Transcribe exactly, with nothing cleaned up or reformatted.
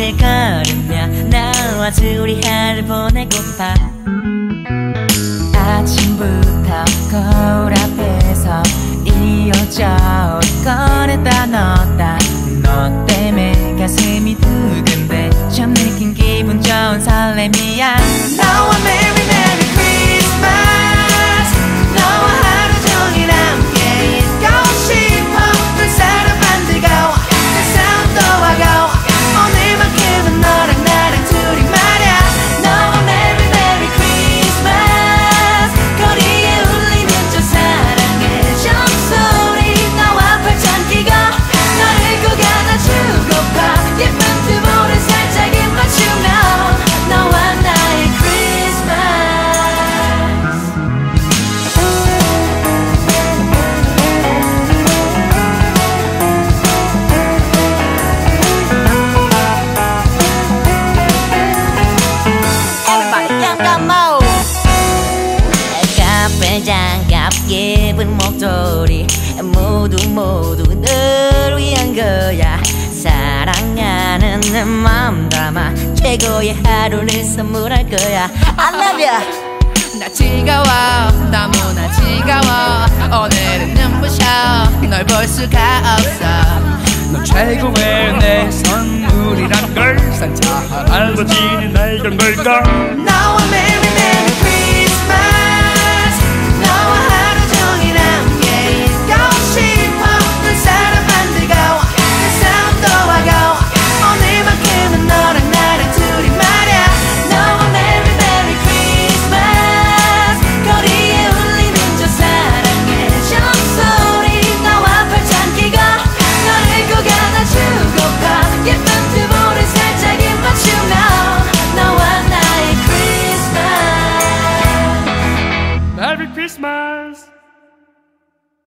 거리를 걸으며 나와 둘이 하루 보내고파. 아침부터 거울 앞에서 이어져 꺼냈다 넣었다. 너 때문에 가슴이 두근데 처음 느낀 기분 좋은 설렘이야. 너와 Merry Merry Christmas. 너와 하루 종일 함께 있고 싶어. 널 사랑 만들고 내 싸움도 하고 오늘만큼은 너랑 나랑 둘이 말야. 너와 Merry Merry Christmas. 거리에 울리는 저 사랑의 종소리. 너와 팔짱 끼고 너를 꼭 안아주고파. 예쁜 두 볼을 살짝 입 맞추며 너와 나의 Christmas. Everybody yan가 mode. 카페 장갑 예쁜 목도리 모두 모두 널 위한 거야. 사랑하는 내 맘 담아 최고의 하루를 선물할 거야. I love you. 나 지겨워 너무나 지겨워. 오늘은 눈부셔 널 볼 수가 없어. 너 최고의 내 선물이란 걸 산타 할아버지는 알던 걸까. 너와 매일